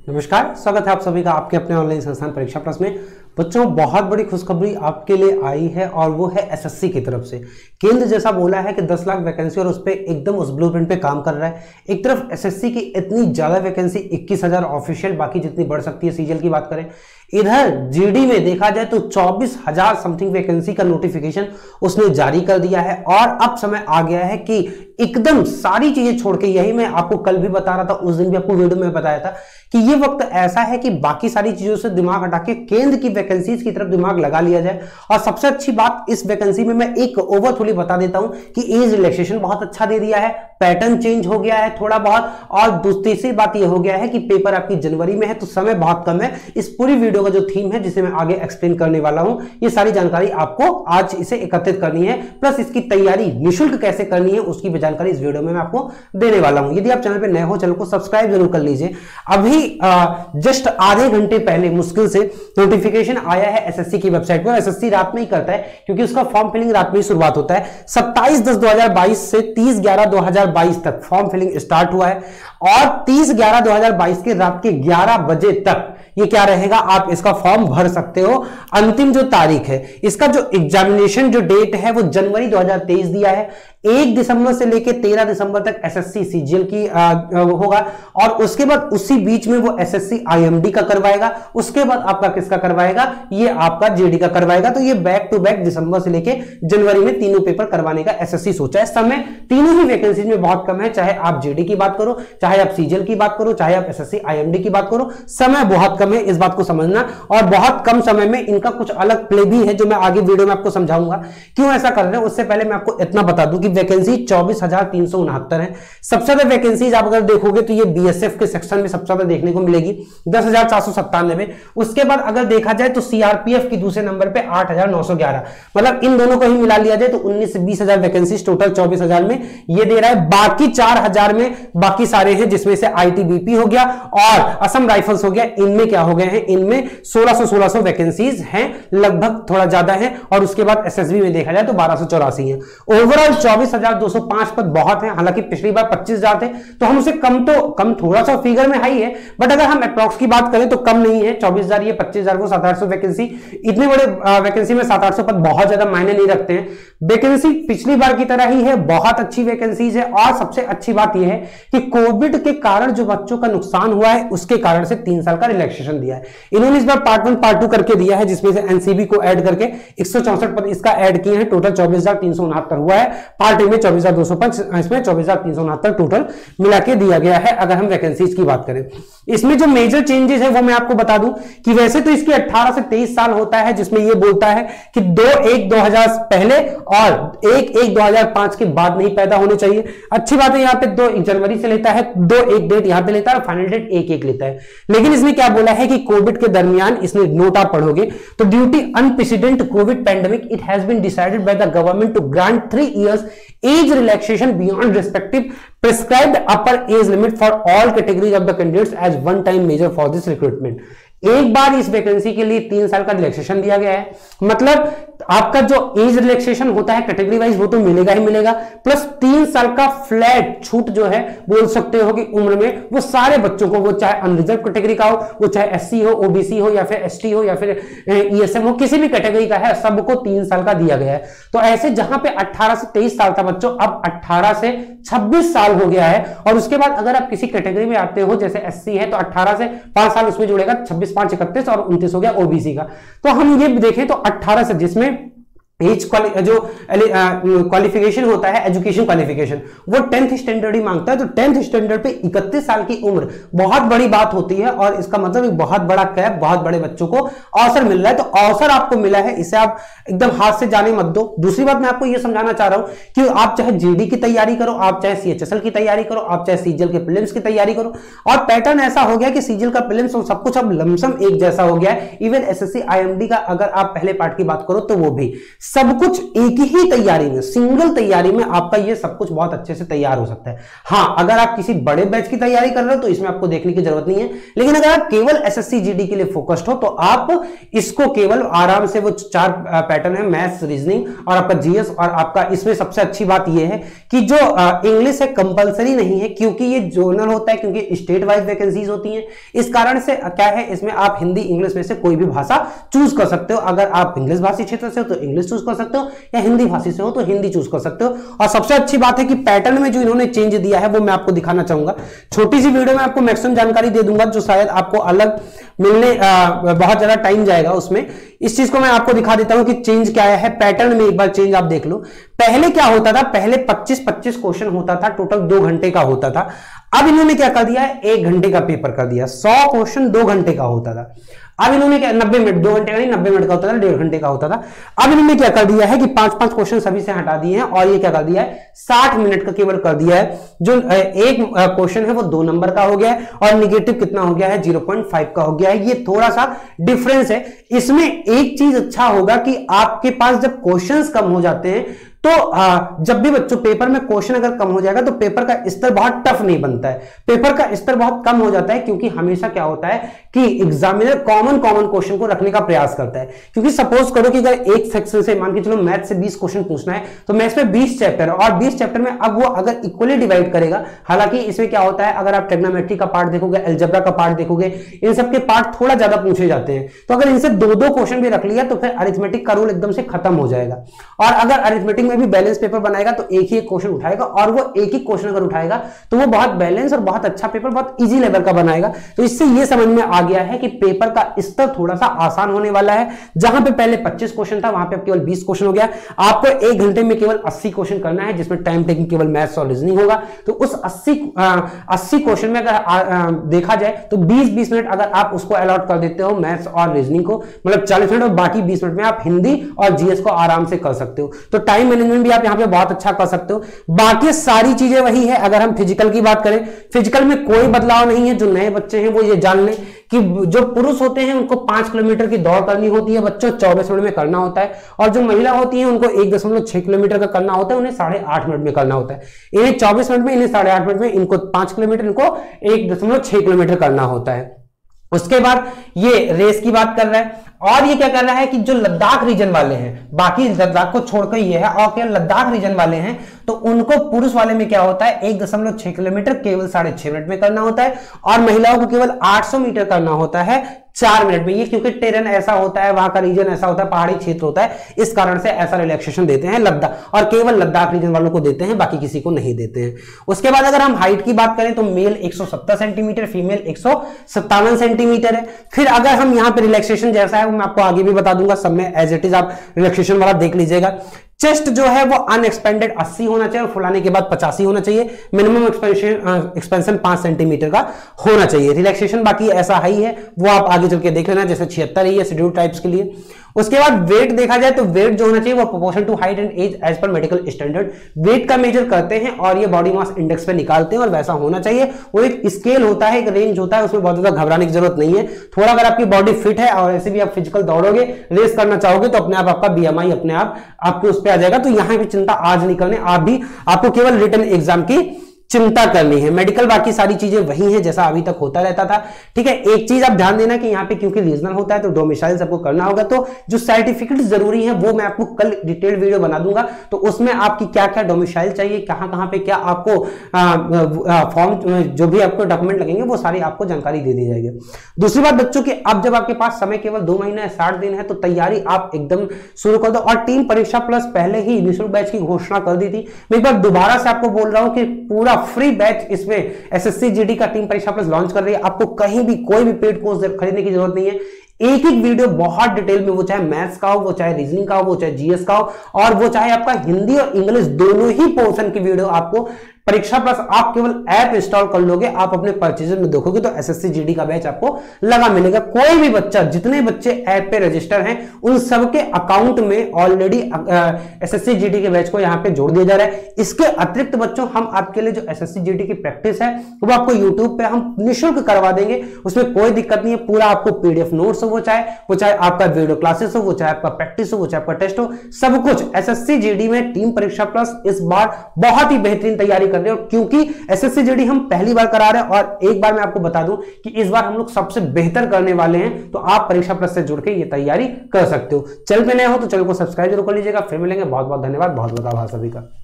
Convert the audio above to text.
नमस्कार, स्वागत है आप सभी का आपके अपने ऑनलाइन संस्थान परीक्षा प्लस में। बच्चों, बहुत बड़ी खुशखबरी आपके लिए आई है और वो है एसएससी की तरफ से। केंद्र जैसा बोला है कि 10 लाख वैकेंसी और उस पर एकदम उस ब्लूप्रिंट पे काम कर रहा है। एक तरफ एसएससी की इतनी ज्यादा वैकेंसी 21,000 ऑफिशियल, बाकी जितनी बढ़ सकती है सीजीएल की बात करें। इधर जीडी में देखा जाए तो 24,000 समथिंग वैकेंसी का नोटिफिकेशन उसने जारी कर दिया है और अब समय आ गया है कि एकदम सारी चीजें छोड़ के, यही मैं आपको कल भी बता रहा था, उस दिन भी आपको वीडियो में बताया था कि ये वक्त ऐसा है कि बाकी सारी चीजों से दिमाग हटा के केंद्र की वैकेंसीज की तरफ दिमाग लगा लिया जाए। और सबसे अच्छी बात इस वैकेंसी में मैं एक ओवरऑली बता देता हूं कि एज रिलैक्सेशन बहुत अच्छा दे दिया है, पैटर्न चेंज हो गया है थोड़ा बहुत, और दूसरी बात यह हो गया है कि पेपर आपकी जनवरी में है तो समय बहुत कम है। इस पूरी वीडियो का जो थीम है जिसे मैं आगे एक्सप्लेन करने वाला हूं, ये सारी जानकारी आपको आज इसे एकत्रित करनी है, प्लस इसकी तैयारी निःशुल्क कैसे करनी है उसकी भी जानकारी इस वीडियो में मैं आपको देने वाला हूं। यदि आप चैनल पे नए हो, चैनल को सब्सक्राइब जरूर कर लीजिए। अभी जस्ट आधे घंटे पहले मुश्किल से नोटिफिकेशन आया है एसएससी की वेबसाइट पर। एसएससी रात में ही करता है क्योंकि उसका फॉर्म फिलिंग रात में ही शुरुआत होता है। 27/10/2022 से 30/11/2022 तक फॉर्म फिलिंग स्टार्ट हुआ है और 30/11/2022 के रात के 11 बजे तक ये क्या रहेगा, आप इसका फॉर्म भर सकते हो। अंतिम जो तारीख है, इसका जो एग्जामिनेशन जो डेट है वो जनवरी 2023 दिया है। 1 दिसंबर से लेकर 13 दिसंबर तक एसएससी सीजीएल की होगा और उसके बाद उसी बीच में वो एसएससी आईएमडी का करवाएगा। उसके बाद आपका किसका करवाएगा, ये आपका जेडी का करवाएगा। तो ये बैक टू बैक दिसंबर से लेकर जनवरी में तीनों पेपर करवाने का एसएससी सोचा है। समय तीनों ही वैकेंसी में बहुत कम है, चाहे आप जेडी की बात करो, चाहे आप सीजीएल की बात करो, चाहे आप एसएससी आईएमडी की बात करो, समय बहुत कम है, इस बात को समझना। और बहुत कम समय में इनका कुछ अलग प्ले भी है जो मैं आगे वीडियो में आपको समझाऊंगा क्यों ऐसा कर रहे हैं। उससे पहले मैं आपको इतना बता दूं कि वैकेंसी 24,369 है। सबसे ज्यादा वैकेंसीज आप अगर देखोगे तो ये बीएसएफ के सेक्शन में सबसे ज्यादा देखने को मिलेगी, 10,497। उसके बाद अगर देखा जाए तो सीआरपीएफ की दूसरे नंबर पे 8,911। मतलब इन दोनों को ही मिला लिया जाए तो 19 से 20,000 वैकेंसीज टोटल 24,000 में ये दे रहा है। बाकी 4,000 में बाकी सारे हैं जिसमें से आईटीबीपी हो गया और असम राइफल्स हो गया। इनमें क्या हो गए हैं, इनमें 1600 वैकेंसीज हैं, लगभग थोड़ा ज्यादा है। और उसके बाद एसएसबी में देखा जाए तो 1284 है। ओवरऑल 24,205 पद बहुत है। हालांकि पिछली बार 25,000 थे तो हम उसे कम थोड़ा सा फिगर में हाई है, बट अगर हम अप्रॉक्स की बात करें तो कम नहीं है। 24,000 ये 25,000 वो 700 वैकेंसी। इतने बड़े वैकेंसी में 700 पद बहुत ज्यादा मायने नहीं रखते हैं। वैकेंसी पिछली बार की तरह ही है, बहुत अच्छी वैकेंसीज है। और सबसे अच्छी बात यह है कि कोविड के कारण जो बच्चों का नुकसान हुआ है उसके कारण से 3 साल का रिलैक्सेशन दिया है इन्होंने। इस बार पार्ट 1 पार्ट 2 करके दिया है जिसमें से एनसीबी को ऐड करके 164 पद इसका ऐड किए हैं। टोटल 24,369 हुआ है। पार्ट ए में 24,205, इसमें 24,369 टोटल मिला के दिया गया है। अगर हम वैकेंसीज की बात करें, इसमें जो मेजर चेंजेस है वो मैं आपको बता दूं कि वैसे तो इसकी 18 से 23 साल होता है, जिसमें ये बोलता है कि 2/1/2000 पहले और 1/1/2005 के बाद नहीं पैदा होने चाहिए। अच्छी बात है, यहाँ पे 2 जनवरी से लेता है, 2/1 डेट यहां पे लेता है और फाइनल डेट 1/1 लेता है। लेकिन इसमें क्या बोला है कि कोविड के दरमियान, इसमें नोट आप पढ़ोगे तो due to unprecedented COVID pandemic it has been decided by the government to grant 3 years age relaxation beyond respective prescribed upper age limit for all categories of the candidates as one time measure for this recruitment। एक बार इस vacancy के लिए 3 साल का relaxation दिया गया है। मतलब आपका जो एज रिलैक्सेशन होता है कैटेगरी वाइज वो तो मिलेगा ही मिलेगा, प्लस 3 साल का फ्लैट छूट जो है बोल सकते हो कि उम्र में वो सारे बच्चों को, वो चाहे अनरिजर्व कैटेगरी का हो, वो चाहे एससी हो, ओबीसी हो या फिर एसटी हो या फिर ईएसएम हो, किसी भी कैटेगरी का है, सबको 3 साल का दिया गया है। तो ऐसे जहां पे 18 से 23 साल था बच्चों, अब 18 से 26 साल हो गया है। और उसके बाद अगर आप किसी कैटेगरी में आते हो जैसे एससी है तो 18 से 5 साल उसमें जुड़ेगा, 26, 5, 31 और 29 हो गया ओबीसी का। तो हम ये देखें तो 18 से, जिसमें एज जो क्वालिफिकेशन होता है, एजुकेशन क्वालिफिकेशन, वो 10th स्टैंडर्ड ही मांगता है। तो 10th स्टैंडर्ड पे 31 साल की उम्र बहुत बड़ी बात होती है और इसका मतलब एक बहुत बड़ा कैप, बहुत बड़े बच्चों को अवसर मिल रहा है। तो अवसर आपको मिला है, इसे आप एकदम हाथ से जाने मत दो। दूसरी बात मैं आपको यह समझाना चाह रहा हूं कि आप चाहे जीडी की तैयारी करो, आप चाहे सीएचएसएल की तैयारी करो, आप चाहे सीजीएल के प्रीलिम्स की तैयारी करो, और पैटर्न ऐसा हो गया कि सीजीएल का प्रीलिम्स सब कुछ अब लमसम एक जैसा हो गया है। इवन एसएससी आईएमडी का अगर आप पहले पार्ट की बात करो तो वो भी सब कुछ एक ही तैयारी में, सिंगल तैयारी में आपका ये सब कुछ बहुत अच्छे से तैयार हो सकता है। हाँ, अगर आप किसी बड़े बैच की तैयारी कर रहे हो तो इसमें आपको देखने की जरूरत नहीं है, लेकिन अगर आप केवल एसएससी जीडी के लिए फोकस्ड हो तो आप इसको केवल आराम से, वो 4 पैटर्न है, मैथ्स, रीजनिंग और आपका जीएस, और आपका इसमें सबसे अच्छी बात यह है कि जो इंग्लिश है कंपलसरी नहीं है, क्योंकि ये जोनल होता है, क्योंकि स्टेट वाइज वैकेंसीज होती हैं। इस कारण से क्या है, इसमें आप हिंदी इंग्लिश में से कोई भी भाषा चूज कर सकते हो। अगर आप इंग्लिश भाषी क्षेत्र से हो तो इंग्लिश चूज कर सकते हो, या हिंदी भाषी से हो तो हिंदी चूज कर सकते हो। और सबसे अच्छी बात है कि पैटर्न में जो इन्होंने चेंज दिया है वो मैं आपको दिखाना चाहूंगा। छोटी सी वीडियो में आपको मैक्सिमम जानकारी दे दूंगा, जो शायद आपको अलग मिलने बहुत ज्यादा टाइम जाएगा उसमें। इस चीज को मैं आपको दिखा देता हूं कि चेंज क्या है पैटर्न में। एक बार चेंज आप देख लो। पहले क्या होता था, पहले 25-25 क्वेश्चन होता था, टोटल 2 घंटे का होता था। अब इन्होंने क्या कर दिया है, 1 घंटे का पेपर कर दिया। 100 क्वेश्चन 2 घंटे का होता था, अब इन्होंने क्या, 90 मिनट, 2 घंटे का नहीं 90 मिनट का होता था, 1.5 घंटे का होता था। अब इन्होंने क्या कर दिया है कि 5-5 क्वेश्चन सभी से हटा दिए हैं, और ये क्या कर दिया है, 60 मिनट का केवल कर दिया है। जो एक क्वेश्चन है वो 2 नंबर का हो गया है, और निगेटिव कितना हो गया है, 0.5 का हो गया है। ये थोड़ा सा डिफरेंस है। इसमें एक चीज अच्छा होगा कि आपके पास जब क्वेश्चंस कम हो जाते हैं तो जब भी बच्चों पेपर में क्वेश्चन अगर कम हो जाएगा तो पेपर का स्तर बहुत टफ नहीं बनता है, पेपर का स्तर बहुत कम हो जाता है। क्योंकि हमेशा क्या होता है कि एग्जामिनर कॉमन क्वेश्चन को रखने का प्रयास करता है। क्योंकि सपोज करो कि अगर एक सेक्शन से, मान के चलो मैथ से 20 क्वेश्चन पूछना है, तो मैथ्स में 20 चैप्टर, और 20 चैप्टर में अब वो अगर इक्वली डिवाइड करेगा, हालांकि इसमें क्या होता है, अगर आप ट्रिग्नोमेट्री का पार्ट देखोगे, अलजेब्रा का पार्ट देखोगे, इन सबके पार्ट थोड़ा ज्यादा पूछे जाते हैं। तो अगर इनसे 2-2 क्वेश्चन भी रख लिया तो फिर अरिथमेटिक का रूल एकदम से खत्म हो जाएगा। और अगर अरिथमेटिक में भी बैलेंस पेपर बनाएगा तो एक ही क्वेश्चन उठाएगा, और वो एक ही क्वेश्चन अगर उठाएगा तो वो बहुत बैलेंस और बहुत अच्छा पेपर, बहुत इजी लेवल का बनाएगा। तो इससे ये समझ में आ गया है कि पेपर का स्तर थोड़ा सा आसान होने वाला है। जहां पे पहले 25 क्वेश्चन था, वहां पे अब केवल 20 क्वेश्चन हो गया। आपको 1 घंटे में केवल 80 क्वेश्चन करना है, जिसमें टाइम टेकिंग केवल मैथ्स और रीजनिंग होगा। तो उस 80 क्वेश्चन में अगर देखा जाए तो 20-20 मिनट अगर आप उसको अलॉट कर देते हो मैथ्स और रीजनिंग को, मतलब 40 मिनट, और बाकी 20 मिनट में आप हिंदी और जीएस को आराम से कर सकते हो। तो टाइम मैनेजमेंट भी आप यहाँ पे बहुत अच्छा कर सकते हो। बाकी सारी चीजें वही है। अगर हम फिजिकल की बात करें, फिजिकल में कोई बदलाव नहीं है। जो नए बच्चे हैं वो ये जान लें कि जो पुरुष होते हैं उनको 5 किलोमीटर की दौड़ करनी होती है बच्चों, 24 मिनट में करना होता है। और जो महिला होती है उनको 1.6 किलोमीटर का करना होता है, उन्हें 8.5 मिनट में करना होता है। इन्हें 24 मिनट में, इन्हें 8.5 मिनट में, इनको 5 किलोमीटर, इनको 1.6 किलोमीटर करना होता है। उसके बाद ये रेस की बात कर रहा है, और ये क्या कर रहा है कि जो लद्दाख रीजन वाले हैं, बाकी लद्दाख को छोड़कर ये है, और क्या लद्दाख रीजन वाले हैं तो उनको पुरुष वाले में क्या होता है, 1.6 किलोमीटर केवल 6.5 मिनट में करना होता है, और महिलाओं को केवल 800 मीटर करना होता है 4 मिनट में। ये क्योंकि टेरन ऐसा होता है, वहां का रीजन ऐसा होता है, पहाड़ी क्षेत्र होता है, इस कारण से ऐसा रिलैक्सेशन देते हैं लद्दाख, और केवल लद्दाख रीजन वालों को देते हैं, बाकी किसी को नहीं देते हैं। उसके बाद अगर हम हाइट की बात करें तो मेल 170 सेंटीमीटर, फीमेल 157 सेंटीमीटर है। फिर अगर हम यहाँ पे रिलैक्सेशन जैसा है वो मैं आपको आगे भी बता दूंगा, सब में एज इट इज आप रिलैक्सेशन वाला देख लीजिएगा। चेस्ट जो है वो अनएक्सपेंडेड 80 होना चाहिए, और फुलाने के बाद 85 होना चाहिए। मिनिमम एक्सपेंशन 5 सेंटीमीटर का होना चाहिए। रिलैक्सेशन बाकी ऐसा हाई है, वो आप आगे चल के देख लेना, जैसे 76 ही है शेड्यूल टाइप्स के लिए। उसके बाद वेट देखा जाए तो वेट जो होना चाहिए वो proportion to height and age age पर मेडिकल स्टैंडर्ड। वेट का मेजर करते हैं और ये बॉडी मास इंडेक्स पे निकालते हैं, और वैसा होना चाहिए। वो एक स्केल होता है, एक रेंज होता है, उसमें बहुत ज्यादा घबराने की जरूरत नहीं है। थोड़ा अगर आपकी बॉडी फिट है और ऐसे भी आप फिजिकल दौड़ोगे, रेस करना चाहोगे, तो अपने आप आपका बीएमआई अपने आप आपके उस पर आ जाएगा। तो यहां की चिंता आज नहीं करनी, आप भी, आपको केवल रिटन एग्जाम की चिंता करनी है। मेडिकल बाकी सारी चीजें वही हैं जैसा अभी तक होता रहता था, ठीक है। एक चीज आप ध्यान देना कि यहाँ पे क्योंकि रीजनल होता है तो डोमिसाइल सबको करना होगा, तो जो सर्टिफिकेट जरूरी है वो मैं आपको कल डिटेल वीडियो बना दूंगा। तो उसमें आपकी क्या क्या डोमिसाइल चाहिए, कहां पे क्या आपको फॉर्म, जो भी आपको डॉक्यूमेंट लगेंगे वो सारी आपको जानकारी दे दी जाएगी। दूसरी बात बच्चों की, अब जब आपके पास समय केवल 2 महीने 60 दिन है तो तैयारी आप एकदम शुरू कर दो। और टीम परीक्षा प्लस पहले ही निःशुल्क बैच की घोषणा कर दी थी। मैं एक बार दोबारा से आपको बोल रहा हूं कि पूरा फ्री बैच इसमें एसएससी जीडी का टीम परीक्षा प्लस लॉन्च कर रही है। आपको कहीं भी कोई भी पेड कोर्स खरीदने की जरूरत नहीं है। एक एक वीडियो बहुत डिटेल में, वो चाहे मैथ्स का हो, वो चाहे रीजनिंग का हो, वो चाहे जीएस का हो, और वो चाहे आपका हिंदी और इंग्लिश दोनों ही पोर्शन की वीडियो आपको परीक्षा प्लस आप केवल ऐप इंस्टॉल कर लोगे, आप अपने परचेजर में देखोगे तो एसएससी जीडी का बैच आपको लगा मिलेगा। कोई भी बच्चा, जितने बच्चे ऐप पे रजिस्टर हैं उन सबके अकाउंट में ऑलरेडी एसएससी जीडी के बैच को यहां पे जोड़ दिया जा रहा है। इसके अतिरिक्त बच्चों हम आपके लिए जो एसएससी जीडी की प्रैक्टिस है वो आपको यूट्यूब पे हम निःशुल्क करवा देंगे, उसमें कोई दिक्कत नहीं है। पूरा आपको पीडीएफ नोट्स हो, वो चाहे आपका वीडियो क्लासेस हो, वो चाहे आपका प्रैक्टिस हो, वो चाहे आपका टेस्ट हो, सब कुछ एसएससी जीडी में टीम परीक्षा प्लस इस बार बहुत ही बेहतरीन तैयारी कर रहे हैं। क्योंकि एसएससी जीडी हम पहली बार करा रहे हैं और एक बार मैं आपको बता दूं कि इस बार हम लोग सबसे बेहतर करने वाले हैं, तो आप परीक्षा प्लस से जुड़ के ये तैयारी कर सकते हो। चैनल पे नए हो तो चैनल को सब्सक्राइब जरूर कर लीजिएगा। फिर मिलेंगे, बहुत बहुत धन्यवाद, बहुत बहुत आभार सभी का।